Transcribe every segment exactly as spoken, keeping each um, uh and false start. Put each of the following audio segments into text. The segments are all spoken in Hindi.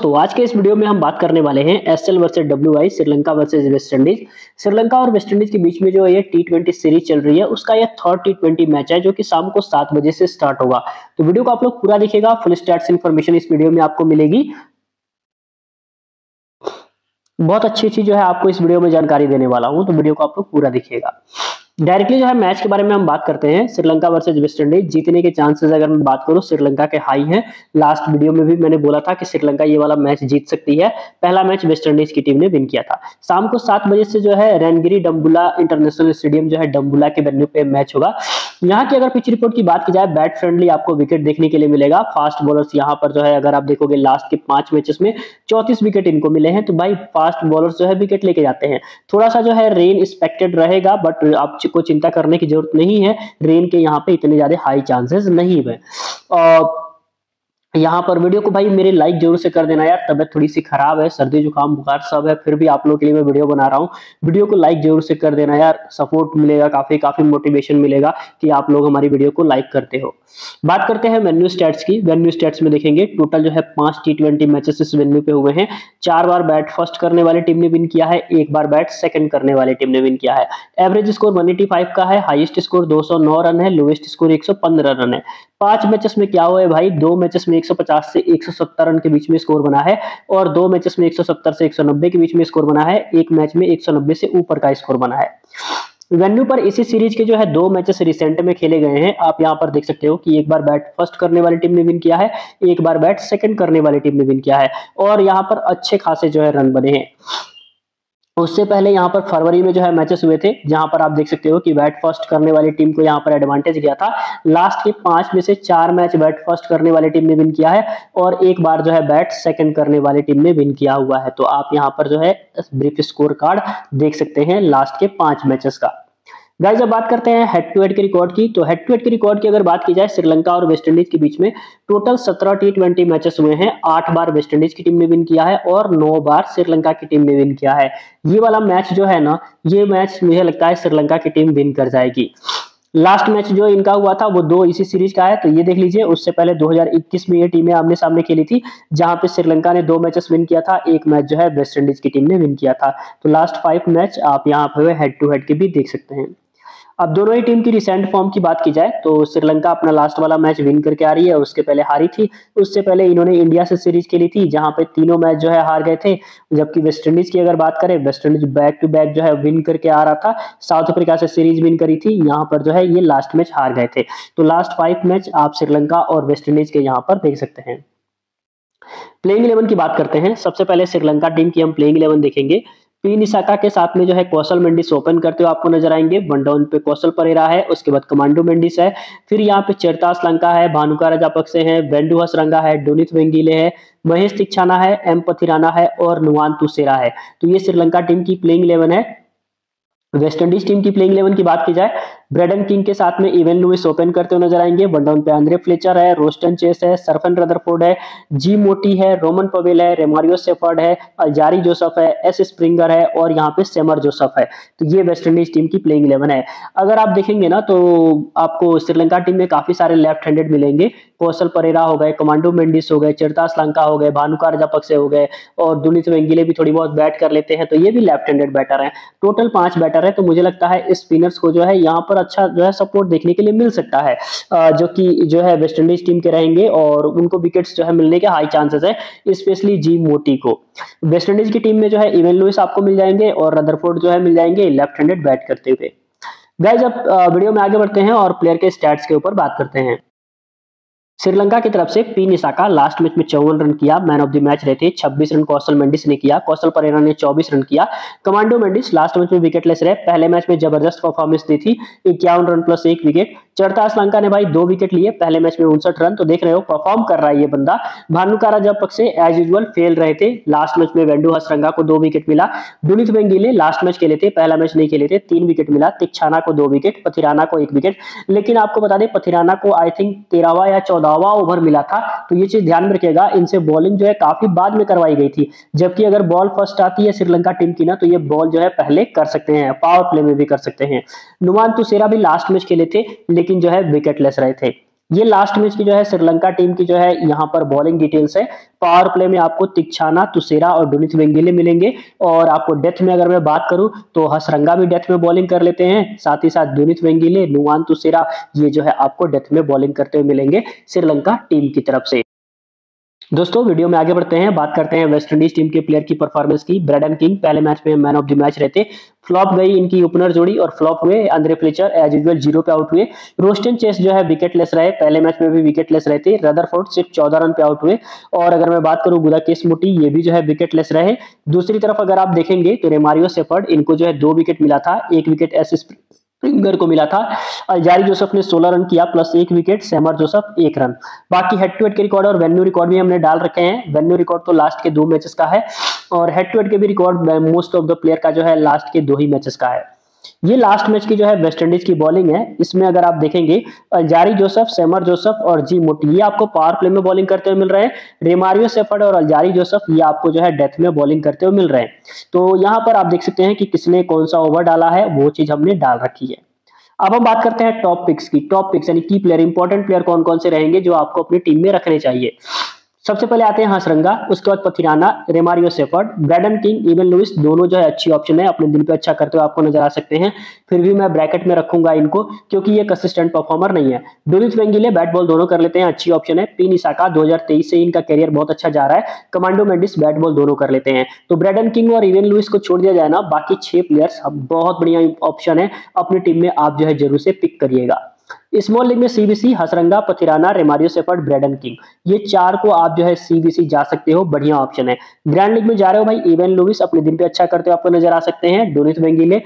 दोस्तों आज के इस वीडियो में हम बात करने वाले हैं SL versus WI Sri Lanka versus West Indies. Sri Lanka और वेस्ट इंडीज के बीच में जो ये टी ट्वेंटी सीरीज चल रही है उसका ये थर्ड टी ट्वेंटी मैच है जो कि शाम को सात बजे से स्टार्ट होगा। तो वीडियो को आप लोग पूरा देखिएगा, फुल स्टैट्स इन्फॉर्मेशन इस वीडियो में आपको मिलेगी। बहुत अच्छी अच्छी जो है आपको इस वीडियो में जानकारी देने वाला हूं, तो वीडियो को आप लोग पूरा देखिएगा। डायरेक्टली जो है मैच के बारे में हम बात करते हैं। श्रीलंका वर्सेस वेस्ट इंडीज जीतने के चांसेस अगर मैं बात करूं श्रीलंका के हाई हैं। लास्ट वीडियो में भी मैंने बोला था कि श्रीलंका ये वाला मैच जीत सकती है। पहला मैच वेस्ट इंडीज की टीम ने विन किया था। शाम को सात बजे से जो है रैनगिरी डम्बुला इंटरनेशनल स्टेडियम जो है डम्बुला के वेन्यू पे मैच होगा। यहाँ की अगर पिच रिपोर्ट की बात की जाए, बैट फ्रेंडली आपको विकेट देखने के लिए मिलेगा। फास्ट बॉलर्स यहाँ पर जो है अगर आप देखोगे लास्ट के पांच मैचेस में चौंतीस विकेट इनको मिले हैं, तो भाई फास्ट बॉलर्स जो है विकेट लेके जाते हैं। थोड़ा सा जो है रेन एक्सपेक्टेड रहेगा, बट आपको चिंता करने की जरूरत नहीं है। रेन के यहाँ पे इतने ज्यादा हाई चांसेस नहीं है। और यहाँ पर वीडियो को भाई मेरे लाइक जरूर से कर देना यार, तबीयत थोड़ी सी खराब है, सर्दी जुकाम बुखार सब है, फिर भी आप लोगों के लिए मैं वीडियो बना रहा हूँ। वीडियो को लाइक जरूर से कर देना यार, सपोर्ट मिलेगा, काफी काफी मोटिवेशन मिलेगा कि आप लोग हमारी वीडियो को लाइक करते हो। बात करते हैं वेन्यू स्टैट्स की। वेन्यू स्टैट्स में देखेंगे टोटल जो है पांच टी ट्वेंटी मैचेस इस वेन्यू पे हुए हैं। चार बार बैट फर्स्ट करने वाली टीम ने विन किया है, एक बार बैट सेकंड करने वाली टीम ने विन किया है। एवरेज स्कोर एक सौ पचासी का है, हाईएस्ट स्कोर दो सौ नौ रन है, लोएस्ट स्कोर एक सौ पंद्रह रन है। पांच मैचेस में क्या हुआ है भाई, दो मैचेस में एक सौ पचास से एक सौ सत्तर रन के बीच में स्कोर बना है और दो मैचेस में एक सौ सत्तर से एक सौ नब्बे के बीच में स्कोर बना है। एक मैच में एक सौ नब्बे से ऊपर का स्कोर बना है। वेन्यू पर इसी सीरीज के जो है दो मैचेस रिसेंट में खेले गए हैं। आप यहां पर देख सकते हो कि एक बार बैट फर्स्ट करने वाली टीम ने विन किया है, एक बार बैट सेकंड करने वाली टीम ने विन किया है और यहां पर अच्छे खासे जो है रन बने हैं। उससे पहले यहाँ पर फरवरी में जो है मैचेस हुए थे, जहां पर आप देख सकते हो कि बैट फर्स्ट करने वाली टीम को यहाँ पर एडवांटेज गया था। लास्ट के पांच में से चार मैच बैट फर्स्ट करने वाली टीम ने विन किया है और एक बार जो है बैट सेकंड करने वाली टीम ने विन किया हुआ है। तो आप यहाँ पर जो है ब्रीफ स्कोर कार्ड देख सकते हैं लास्ट के पांच मैचेस का। गाइस जब बात करते हैं हेड टू हेड के रिकॉर्ड की, तो हेड टू हेड के रिकॉर्ड की अगर बात की जाए श्रीलंका और वेस्ट इंडीज के बीच में टोटल सत्रह टी ट्वेंटी मैचेस हुए हैं। आठ बार वेस्ट इंडीज की टीम ने विन किया है और नौ बार श्रीलंका की टीम ने विन किया है। ये वाला मैच जो है ना, ये मैच मुझे लगता है श्रीलंका की टीम विन कर जाएगी। लास्ट मैच जो इनका हुआ था वो दो इसी सीरीज का है, तो ये देख लीजिए। उससे पहले दो हज़ार इक्कीस में ये टीमें आमने सामने खेली थी, जहां पे श्रीलंका ने दो मैचेस विन किया था, एक मैच जो है वेस्ट इंडीज की टीम ने विन किया था। तो लास्ट फाइव मैच आप यहाँ पे हेड टू हेड के भी देख सकते हैं। अब दोनों ही टीम की रिसेंट फॉर्म की बात की जाए तो श्रीलंका अपना लास्ट वाला मैच विन करके आ रही है, उसके पहले हारी थी। उससे पहले इन्होंने इंडिया से सीरीज खेली थी, जहां पे तीनों मैच जो है हार गए थे। जबकि वेस्ट इंडीज की अगर बात करें, West Indies back to back जो है विन करके आ रहा था। साउथ अफ्रीका से सीरीज विन करी थी, यहाँ पर जो है ये लास्ट मैच हार गए थे। तो लास्ट फाइव मैच आप श्रीलंका और वेस्ट इंडीज के यहाँ पर देख सकते हैं। प्लेइंग इलेवन की बात करते हैं। सबसे पहले श्रीलंका टीम की हम प्लेइंग इलेवन देखेंगे। पी निसाका के साथ में जो है कौशल मेंडिस ओपन करते हुए आपको नजर आएंगे। वन डाउन पे कौशल परेरा है, उसके बाद कमांडो मेंडिस है, फिर यहाँ पे चेरतास लंका है, भानुका राजापक्से है, वेंडु हसरंगा है, डोनित वेंगिले है, महेश तिक्षाना है, एम पथिराना है और नुवांतु सेरा है। तो ये श्रीलंका टीम की प्लेइंग इलेवन है। वेस्ट इंडीज टीम की प्लेइंग इलेवन की बात की जाए, ब्रेडन किंग के साथ में इवन लुइस ओपन करते हुए नजर आएंगे। वन डाउन पे आंद्रे फ्लेचर है, रोस्टन चेस है, सरफन रदरफोर्ड है, जी मोटी है, रोमन पवेल है, रेमारियो सेफर्ड है, अल्जारी जोसेफ है, एस स्प्रिंगर है और यहाँ पे सेमर जोसेफ है। तो ये वेस्ट इंडीज टीम की प्लेइंग इलेवन है। अगर आप देखेंगे ना तो आपको श्रीलंका टीम में काफी सारे लेफ्ट हैंडेड मिलेंगे। कौशल परेरा हो गए, कमांडो मेंडिस हो गए, चेरतास लंका हो गए, भानुका राजापक्से हो गए और दुनित वेंगिले भी थोड़ी बहुत बैट कर लेते हैं, तो ये भी लेफ्ट हैंडेड बैटर है। टोटल पांच बैटर है, तो मुझे लगता है स्पिनर्स को जो है यहाँ पर अच्छा जो है सपोर्ट देखने के लिए मिल सकता है, जो कि जो है वेस्ट इंडीज टीम के रहेंगे और उनको विकेट्स जो है मिलने के हाई चांसेस है, स्पेशली जी मोटी को। वेस्ट इंडीज की टीम में जो है इवन लुइस आपको मिल जाएंगे और रदरफोर्ड जो है मिल जाएंगे लेफ्ट हैंडेड बैट करते हुए। गाइस अब वीडियो में आगे बढ़ते हैं और प्लेयर के स्टैट्स के ऊपर बात करते हैं। श्रीलंका की तरफ से पी निसाका लास्ट मैच में चौवन रन किया, मैन ऑफ द मैच रहे थे। छब्बीस रन कौशल मेंडिस ने किया, कौशल परेरा ने चौबीस रन किया। कमांडो मेंडिस लास्ट मैच में विकेटलेस रहे, पहले मैच में जबरदस्त परफॉर्मेंस दी थी, इक्यावन रन प्लस एक विकेट। चेरतास लंका ने भाई दो विकेट लिए, पहले मैच में उनसठ रन, तो देख रहे हो परफॉर्म कर रहा है ये बंदा। Bhanuka Rajapaksa as usual fail रहे थे, लास्ट मैच में वेंडु हसरंगा को दो विकेट मिला। दुनित वेंगिले लास्ट मैच खेले थे, पहला मैच नहीं खेले थे, तीन विकेट मिला। तिक्षाना को दो विकेट, पथिराना को एक विकेट। लेकिन आपको बता दें पथिराना को आई थिंक तेरहवा या चौदहवा ओवर मिला था, तो ये चीज ध्यान में रखिएगा। इनसे बॉलिंग जो है काफी बाद में करवाई गई थी, जबकि अगर बॉल फर्स्ट आती है श्रीलंका टीम की ना, तो ये बॉल जो है पहले कर सकते हैं, पावर प्ले में भी कर सकते हैं। नुवांतु सेरा भी लास्ट मैच खेले थे, लेकिन जो है विकेटलेस रहे थे। ये लास्ट मैच की जो है श्रीलंका टीम की जो है यहाँ पर बॉलिंग डिटेल्स है। पावर प्ले में आपको तिक्षाना, तुषारा और डुनित वेंगिले मिलेंगे। और आपको डेथ में अगर मैं बात करूं तो हसरंगा भी डेथ में बॉलिंग कर लेते हैं, साथ ही साथ डुनित वेंगिले, नुवान तुषारा ये जो है आपको डेथ में बॉलिंग करते हुए मिलेंगे श्रीलंका टीम की तरफ से। दोस्तों वीडियो में आगे बढ़ते हैं, बात करते हैं वेस्ट इंडीज टीम के प्लेयर की परफॉर्मेंस की। ब्रैडन किंग पहले मैच में मैन ऑफ द मैच रहते, फ्लॉप गई इनकी ओपनर जोड़ी और फ्लॉप हुए। Andre Fletcher as usual zero पे आउट हुए। रोस्टन चेस जो है विकेट लेस रहे, पहले मैच में भी विकेट लेस रहते। रदरफोर्ड सिर्फ चौदह रन पे आउट हुए। और अगर मैं बात करूं गुदाकेश मोटी, ये भी जो है विकेट लेस रहे। दूसरी तरफ अगर आप देखेंगे तो रेमारियो शेफर्ड, इनको जो है दो विकेट मिला था, एक विकेट एस स्प्रिंगर को मिला था। अल्जारी जोसेफ ने सोलह रन किया प्लस एक विकेट, सैमर जोसेफ एक रन। बाकी हेड टू हेड के रिकॉर्ड और वेन्यू रिकॉर्ड भी हमने डाल रखे हैं। वेन्यू रिकॉर्ड तो लास्ट के दो मैचेस का है और हेड टू हेड के भी record most of the player का जो है लास्ट के दो ही मैचेस का है। ये लास्ट मैच की जो है वेस्ट इंडीज की बॉलिंग है। इसमें अगर आप देखेंगे अल्जारी जोसेफ, सैमर जोसेफ और जी मोटी ये आपको पावर प्ले में बॉलिंग करते हुए मिल रहे हैं। रेमारियो शेफर्ड और अल्जारी जोसेफ ये आपको जो है डेथ में बॉलिंग करते हुए मिल रहे हैं। तो यहाँ पर आप देख सकते हैं कि किसने कौन सा ओवर डाला है, वो चीज हमने डाल रखी है। अब हम बात करते हैं टॉप पिक्स की। टॉप पिक्स यानी की प्लेयर, इंपॉर्टेंट प्लेयर कौन कौन से रहेंगे जो आपको अपनी टीम में रखने चाहिए। सबसे पहले आते हैं हसरंगा, उसके बाद Pathirana, Romario Shepherd, Brandon King, Evin Lewis, दोनों जो है अच्छी ऑप्शन है, अपने दिल पे अच्छा करते हुए आपको नजर आ सकते हैं। फिर भी मैं ब्रैकेट में रखूंगा इनको क्योंकि ये कंसिस्टेंट परफॉर्मर नहीं है। डुनित वेंगिले बैट बॉल दोनों कर लेते हैं, अच्छी ऑप्शन है। पी निसाका दो हज़ार तेईस से इनका कैरियर बहुत अच्छा जा रहा है। कमांडो मेंडिस बैट बॉल दोनों कर लेते हैं। तो ब्रैडन किंग और इवन लुइस को छोड़ दिया जाए ना, बाकी छह प्लेयर्स बहुत बढ़िया ऑप्शन है, अपनी टीम में आप जो है जरूर से पिक करिएगा। स्मॉल लीग में CBC, Hasaranga, Pathirana, Romario Shepherd, Brandon King, ये चार को आप जो है सीबीसी जा सकते हो, बढ़िया ऑप्शन है। ग्रैंड लीग में जा रहे हो भाई, इवन लुइस अपने दिन पे अच्छा करते हुए आपको नजर आ सकते हैं। डोनित वेंगिले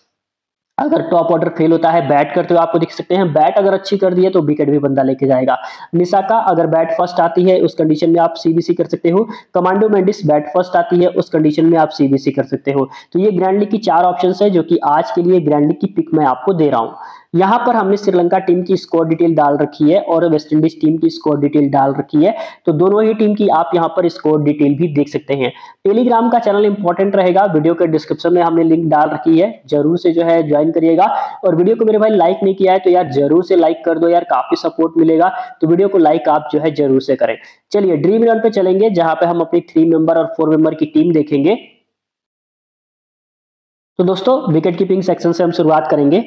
अगर टॉप ऑर्डर फेल होता है बैट करते हुए आपको दिख सकते हैं, बैट अगर अच्छी कर दी है तो विकेट भी बंदा लेके जाएगा। निसाका अगर बैट फर्स्ट आती है उस कंडीशन में आप सीबीसी कर सकते हो। कमांडो मेंडिस बैट फर्स्ट आती है उस कंडीशन में आप सीबीसी कर सकते हो। तो ये ग्रैंड लीग की चार ऑप्शंस है जो कि आज के लिए ग्रैंड लीग की पिक मैं आपको दे रहा हूं। यहाँ पर हमने श्रीलंका टीम की स्कोर डिटेल डाल रखी है और वेस्ट इंडीज टीम की स्कोर डिटेल डाल रखी है, तो दोनों ही टीम की आप यहाँ पर स्कोर डिटेल भी देख सकते हैं। टेलीग्राम का चैनल इंपॉर्टेंट रहेगा, वीडियो के डिस्क्रिप्शन में हमने लिंक डाल रखी है, जरूर से जो है ज्वाइन करिएगा। और वीडियो को मेरे भाई लाइक नहीं किया है तो यार जरूर से लाइक कर दो यार, काफी सपोर्ट मिलेगा, तो वीडियो को लाइक आप जो है जरूर से करें। चलिए ड्रीम इलेवन पे चलेंगे जहां पे हम अपनी थ्री मेंबर और फोर मेंबर की टीम देखेंगे। तो दोस्तों विकेट कीपिंग सेक्शन से हम शुरुआत करेंगे।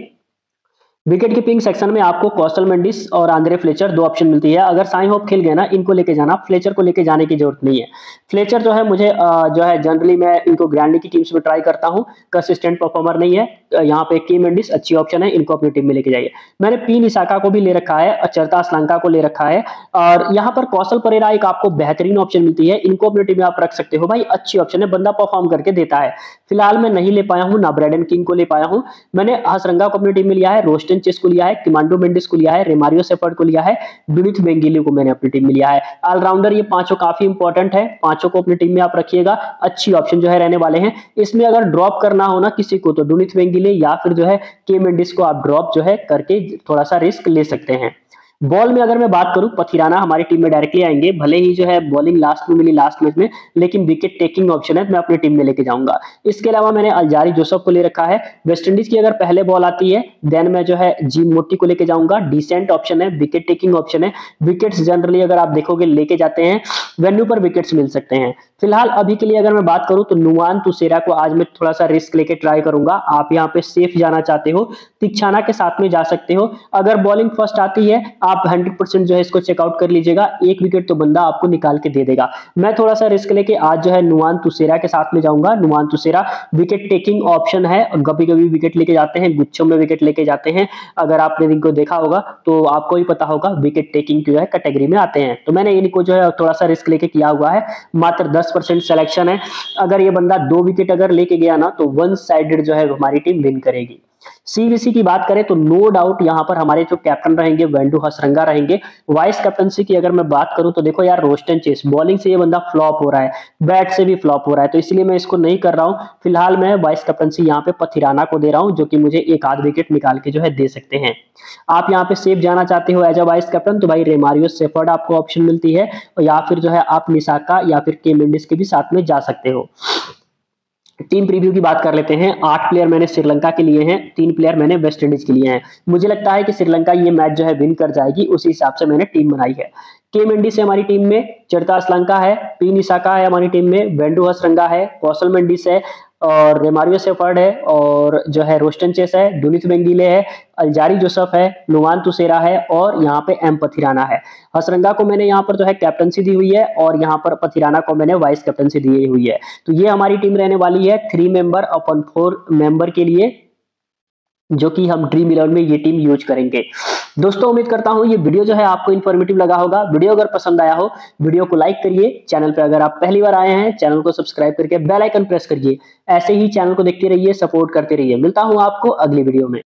विकेट कीपिंग सेक्शन में आपको कौशल मेंडिस और आंद्रे फ्लेचर दो ऑप्शन मिलती है। अगर साई होप खेल गए ना, इनको लेके जाना, फ्लेचर को लेके जाने की जरूरत नहीं है। फ्लेचर जो है मुझे जो है जनरली मैं इनको ग्रैंड लीग की टीम्स में ट्राई करता हूं, कंसिस्टेंट परफॉर्मर नहीं है। यहाँ पे की मेंडिस अच्छी ऑप्शन है, इनको अपनी टीम में लेके जाइए। मैंने पी निसाका को भी ले रखा है, अचरता श्रीलंका को ले रखा है। और यहाँ पर कौशल परेरा एक आपको बेहतरीन ऑप्शन मिलती है, इनको अपनी टीम में आप रख सकते हो भाई, अच्छी ऑप्शन है, बंदा परफॉर्म करके देता है। फिलहाल मैं नहीं ले पाया हूँ, ना ब्रैडन किंग को ले पाया हूँ। मैंने हसरंगा को अपनी टीम में लिया है, रोस्टन चेस को लिया है, कमांडो मेंडिस को लिया है, रेमारियो शेफर्ड को लिया है, डुनित वेंगिले को मैंने अपनी टीम में लिया है। ऑलराउंडर ये पांचों काफी इंपॉर्टेंट है, पांचों को अपनी टीम में आप रखिएगा, अच्छी ऑप्शन जो है रहने वाले हैं। इसमें अगर ड्रॉप करना हो ना किसी को तो डुनित वेंगिले या फिर जो है के मेंडिस को आप ड्रॉप जो है करके थोड़ा सा रिस्क ले सकते हैं। बॉल में अगर मैं बात करूं, पथिराना हमारी टीम में डायरेक्टली आएंगे, भले ही जो है बॉलिंग लास्ट में मिली लास्ट मैच में, लेकिन विकेट टेकिंग ऑप्शन है, मैं अपनी टीम में लेके जाऊंगा। इसके अलावा मैंने अल्जारी जोसेफ को ले रखा है। वेस्ट इंडीज की अगर पहले बॉल आती है देन मैं जो है जी मोटी को लेके जाऊंगा, डिसेंट ऑप्शन है, विकेट टेकिंग ऑप्शन है। विकेट्स जनरली अगर आप देखोगे लेके जाते हैं, वेन्यू पर विकेट्स मिल सकते हैं। फिलहाल अभी के लिए अगर मैं बात करूं तो नुवान तुषारा को आज मैं थोड़ा सा रिस्क लेके ट्राई करूंगा। आप यहाँ पे सेफ जाना चाहते हो, तिक्षाना के साथ में जा सकते हो। अगर बॉलिंग फर्स्ट आती है आप हंड्रेड परसेंट जो है इसको चेकआउट कर लीजिएगा, एक विकेट तो बंदा आपको निकाल के दे देगा। मैं थोड़ा सा रिस्क लेके आज जो है नुवान तुषारा के साथ में जाऊंगा। Nuwan Thushara wicket taking option है, कभी कभी विकेट लेके जाते हैं, गुच्छों में विकेट लेके जाते हैं। अगर आपने इनको देखा होगा तो आपको ही पता होगा विकेट टेकिंग जो है कैटेगरी में आते हैं। तो मैंने इनको जो है थोड़ा सा रिस्क लेके किया हुआ है, मात्र दस परसेंट सिलेक्शन है। अगर ये बंदा दो विकेट अगर लेके गया ना तो वन साइडेड जो है हमारी टीम विन करेगी। सीबीसी की बात करें तो नो डाउट यहाँ पर हमारे जो कैप्टन रहेंगे वेंडू हसरंगा रहेंगे। वाइस कैप्टनसी की अगर मैं बात करूं तो देखो यार रोस्टन चेस बॉलिंग से ये बंदा फ्लॉप हो रहा है, बैट से भी फ्लॉप हो रहा है, तो इसलिए मैं इसको नहीं कर रहा हूं। फिलहाल मैं वाइस कैप्टनसी यहाँ पे पथिराना को दे रहा हूं जो कि मुझे एक आध विकेट निकाल के जो है दे सकते हैं। आप यहाँ पे सेफ जाना चाहते हो एज अ वाइस कैप्टन तो भाई रेमारियो शेफर्ड आपको ऑप्शन मिलती है, या फिर जो है आप निसाका या फिर के मेंडिस के भी साथ में जा सकते हो। टीम प्रीव्यू की बात कर लेते हैं। आठ प्लेयर मैंने श्रीलंका के लिए हैं, तीन प्लेयर मैंने वेस्ट इंडीज के लिए हैं। मुझे लगता है कि श्रीलंका ये मैच जो है विन कर जाएगी, उसी हिसाब से मैंने टीम बनाई है। के मेंडिस है हमारी टीम में, चरिता असलंका है, पी निसाका है हमारी टीम में, वेंडू हसरंगा है, कौशल मेंडिस है और रेमारियो सेफर्ड है और जो है रोस्टन चेस है, डुनित बेंगिले है, अलजारी जोसेफ है, नुवान तुसेरा है और यहाँ पे एम पथिराना है। हसरंगा को मैंने यहाँ पर जो है कैप्टनसी दी हुई है और यहाँ पर पथिराना को मैंने वाइस कैप्टनसी दी हुई है। तो ये हमारी टीम रहने वाली है थ्री मेंबर अपन फोर मेंबर के लिए, जो कि हम ड्रीम इलेवन में ये टीम यूज करेंगे। दोस्तों उम्मीद करता हूं ये वीडियो जो है आपको इन्फॉर्मेटिव लगा होगा। वीडियो अगर पसंद आया हो वीडियो को लाइक करिए, चैनल पे अगर आप पहली बार आए हैं चैनल को सब्सक्राइब करके बेल आइकन प्रेस करिए। ऐसे ही चैनल को देखते रहिए, सपोर्ट करते रहिए। मिलता हूं आपको अगली वीडियो में।